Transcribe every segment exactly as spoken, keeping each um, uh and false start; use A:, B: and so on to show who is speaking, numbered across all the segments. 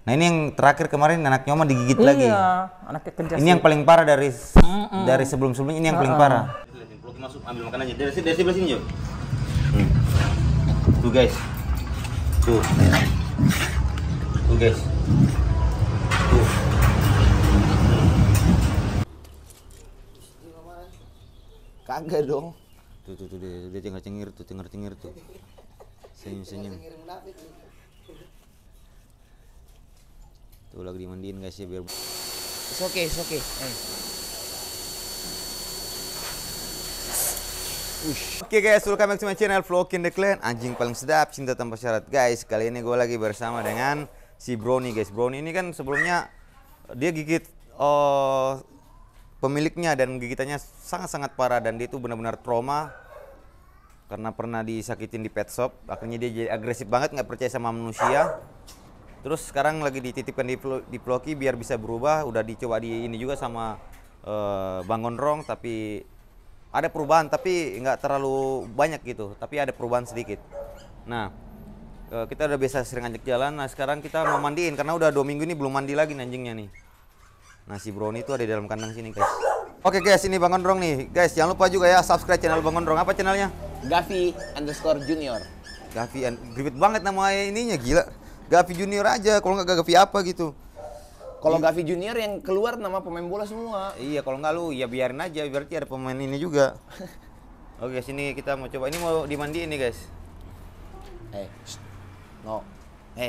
A: Nah ini yang terakhir kemarin anak Nyoma digigit
B: iya,
A: lagi.
B: Anaknya kejar
A: Ini
B: sih.
A: yang paling parah dari
B: Mm -mm.
A: dari sebelum-sebelumnya, ini yang paling parah. Ploki masuk ambil makan aja dari dari sebelah sini yuk. Hmm. Tuh guys, tuh, tuh guys, tuh.
C: Kagak dong.
A: Tuh tuh tuh dia dia cengar cengir tuh cengar cengir tuh. Senyum senyum. Tuh lagi dimandiin guys ya biar.
C: It's okay, it's okay. Eh.
A: Oke guys, welcome back to my channel Vlog in the Clan. Anjing paling sedap, cinta tanpa syarat. Guys, kali ini gue lagi bersama dengan si Brownie guys. Brownie ini kan sebelumnya dia gigit oh, pemiliknya dan gigitannya sangat-sangat parah dan dia itu benar-benar trauma karena pernah disakitin di pet shop. Akhirnya dia jadi agresif banget, nggak percaya sama manusia. Terus sekarang lagi dititipkan di, di Ploki biar bisa berubah. Udah dicoba di ini juga sama uh, Bang Gondrong, tapi ada perubahan tapi nggak terlalu banyak gitu. Tapi ada perubahan sedikit. Nah, uh, kita udah biasa sering ajak jalan. Nah sekarang kita mau mandiin karena udah dua minggu ini belum mandi lagi anjingnya nih. Nah si Brownie itu ada di dalam kandang sini guys. Oke guys, ini Bang Gondrong nih. Guys jangan lupa juga ya subscribe channel Bang Gondrong. Apa channelnya?
C: Gavi underscore junior.
A: Gavi, ribet banget nama ininya, gila. Gavi Junior aja, kalau nggak Gavi apa gitu.
C: Kalau Gavi Junior yang keluar nama pemain bola semua.
A: Iya, kalau nggak lu ya biarin aja, berarti ada pemain ini juga. Oke, sini kita mau coba. Ini mau dimandiin nih guys.
C: Eh, no, eh,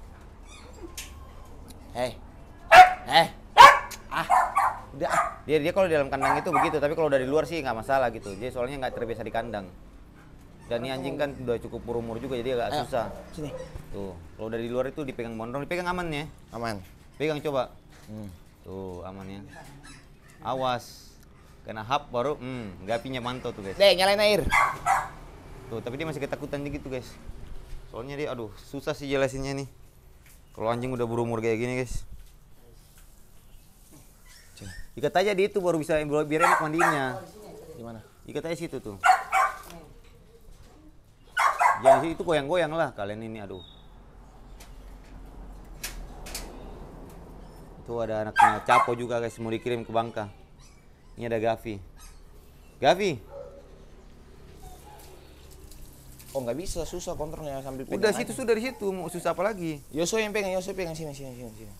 C: eh, eh, ah, udah. Ah.
A: Dia dia kalau di dalam kandang itu begitu, tapi kalau dari luar sih nggak masalah gitu. Dia soalnya nggak terbiasa di kandang. Dan ini anjing kan udah cukup berumur juga, jadi agak
C: Ayo,
A: susah.
C: Sini.
A: Tuh, kalau dari luar itu dipegang Gondrong, dipegang aman ya?
C: Aman.
A: Pegang coba.
C: Hmm.
A: Tuh, aman ya. Awas. Kena hap baru, hmm, gapinya mantau tuh guys.
C: Deh, nyalain air.
A: Tuh, tapi dia masih ketakutan gitu guys. Soalnya dia, aduh, susah sih jelasinnya nih. Kalau anjing udah berumur kayak gini guys. Ikat aja di itu baru bisa biar enak mandinya.
C: Gimana?
A: Ikat aja situ tuh. Jangan itu goyang-goyang lah kalian ini, aduh. Itu ada anaknya Capo juga guys, mau dikirim ke Bangka. Ini ada Gavi. Gavi.
C: Oh nggak bisa, susah kontrolnya sambil pegang.
A: Udah
C: aja.
A: situ sudah di situ, mau susah apa lagi?
C: Yoso yang pegang, Yoso pegang sini sini sini sini.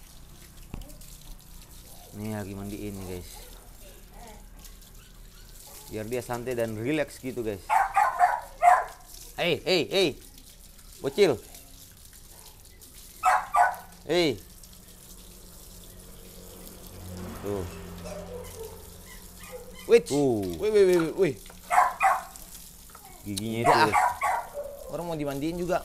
A: Nih lagi mandiin nih guys. Biar dia santai dan relax gitu guys. Hei, hei, hei. Bocil. Hei. Tuh.
C: Wih,
A: Tuh.
C: wih, wih, wih, wih.
A: Giginya itu
C: Ya.
A: guys.
C: Orang mau dimandiin juga.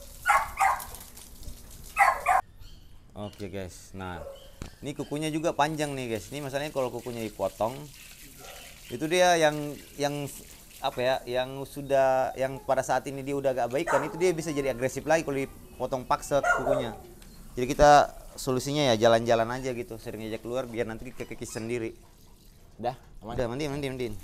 A: Oke guys. Nah, ini kukunya juga panjang nih guys. Ini masalahnya kalau kukunya dipotong, itu dia yang yang apa ya, yang sudah yang pada saat ini dia udah agak baik kan, itu dia bisa jadi agresif lagi kalau dipotong paksa kukunya. Jadi kita solusinya ya jalan-jalan aja gitu, sering ajak keluar biar nanti kekikis sendiri.
C: Udah, aman.
A: Udah mandiin, mandiin, mandiin.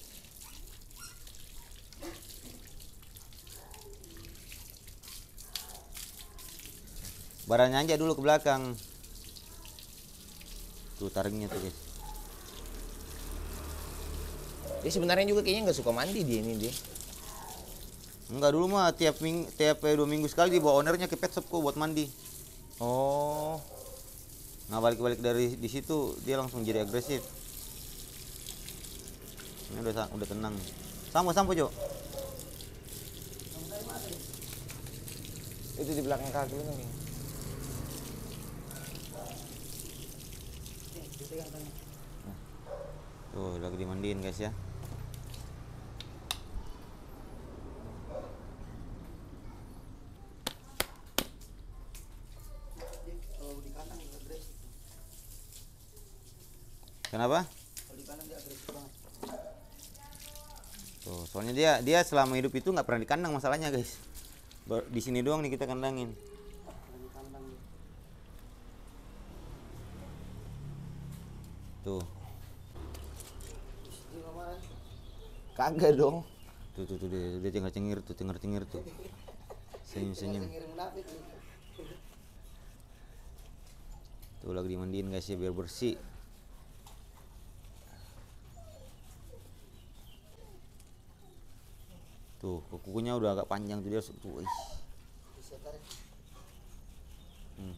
A: Barangnya aja dulu ke belakang. Tuh taringnya tuh guys.
C: Dia sebenarnya juga kayaknya nggak suka mandi dia ini dia.
A: Enggak, dulu mah tiap ming tiap eh, dua minggu sekali dibawa ownernya ke pet shop kok buat mandi.
C: Oh.
A: Nah balik-balik dari di situ dia langsung jadi agresif. Ini udah udah tenang. Sampo sampo Jo.
C: Itu di belakang kaki lu nih.
A: Tuh lagi dimandiin guys ya. Kenapa? Tuh, soalnya dia dia selama hidup itu nggak pernah di kandang masalahnya guys. Di sini doang nih kita kandangin. Tuh.
C: Kagak dong.
A: Tuh tuh tuh dia dia cengar cengir tuh cengar cengir tuh. Senyum senyum. Tuh lagi dimandiin guys ya biar bersih. Tuh kukunya udah agak panjang tuh dia tuh. Ih. Hmm.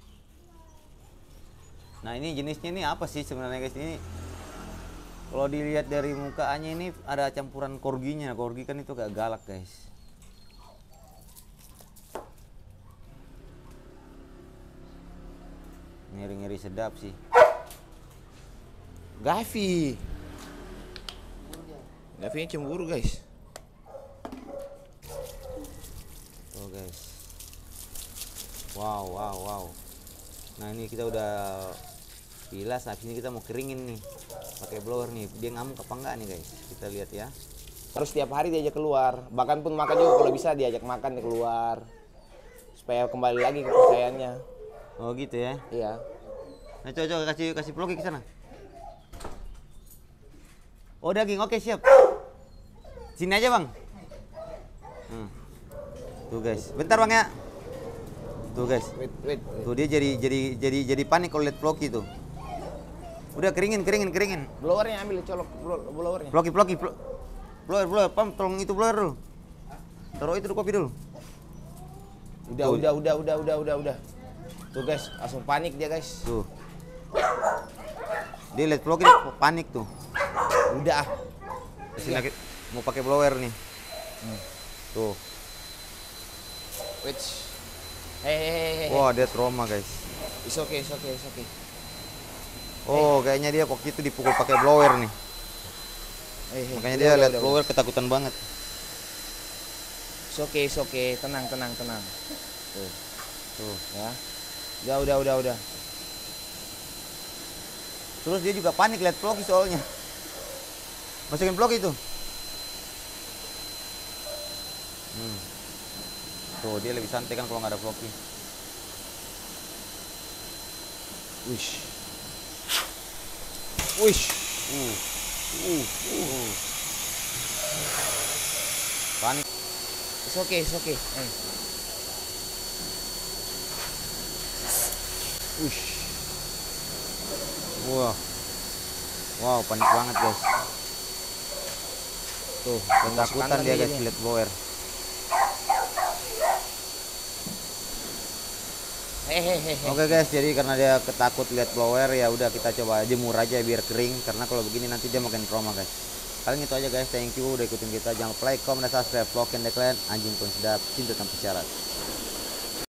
A: Nah ini jenisnya ini apa sih sebenarnya guys ini? Kalau dilihat dari mukanya ini ada campuran corginya. Corgi kan itu kayak galak guys. Ngeri-ngeri sedap sih.
C: Gavi. Gavinya cemburu guys.
A: Tuh guys. Wow, wow, wow. Nah ini kita udah bilas, habis ini kita mau keringin nih pakai blower nih. Dia ngamuk apa enggak nih guys? Kita lihat ya.
C: Harus tiap hari diajak keluar. Bahkan pun makan juga kalau bisa diajak makan di keluar. Supaya kembali lagi kepercayaannya.
A: Oh gitu ya.
C: Iya.
A: Nah coba, coba kasih kasih vlog ke sana. Oh daging, oke siap. Sini aja bang. Hmm. Tuh guys, bentar bang ya. Tuh guys.
C: Wait, wait, wait.
A: Tuh dia jadi jadi jadi jadi panik kalau lihat vlog itu. Udah keringin, keringin, keringin.
C: Blowernya ambil, colok blowernya.
A: Vlogi, vlogi, vlog. Blower, blower, pam, tolong itu blower dulu. Taruh itu dulu kopi dulu.
C: Udah,
A: Tuh.
C: udah, udah, udah, udah, udah, udah. Tuh guys, langsung panik dia guys.
A: Tuh. Dia lihat vlog ini panik tuh.
C: Udah.
A: Sini lagi mau pakai blower nih.
C: Hmm.
A: Tuh.
C: Wait. Hehehe.
A: Wah, dia trauma guys.
C: It's okay, it's okay, it's okay.
A: Oh, kayaknya dia waktu itu dipukul pakai blower nih.
C: Hey, hey.
A: Makanya
C: Udah,
A: dia
C: udah,
A: lihat
C: udah,
A: blower
C: udah.
A: ketakutan banget.
C: It's okay, it's okay. Tenang, tenang, tenang. Tuh,
A: Tuh.
C: ya. Udah, udah, udah, udah.
A: Terus dia juga panik lihat vlog soalnya. Masukin vlog itu. Hmm. Tuh dia lebih santai kan kalau nggak ada vlognya.
C: Wish. Wish.
A: Uh. Uh. Uh. Panik.
C: It's okay, it's okay. Eh. Wish.
A: Wah. Wow, panik banget guys.
C: Tuh,
A: Ketakutan dia guys lihat blower.
C: Hehehe.
A: Oke guys, jadi karena dia ketakut lihat blower ya udah kita coba jemur aja biar kering karena kalau begini nanti dia makin trauma guys. Kalian itu aja guys, thank you udah ikutin kita. Jangan lupa like, comment, dan subscribe vlog in the clan anjing pun sedap cinta tanpa syarat.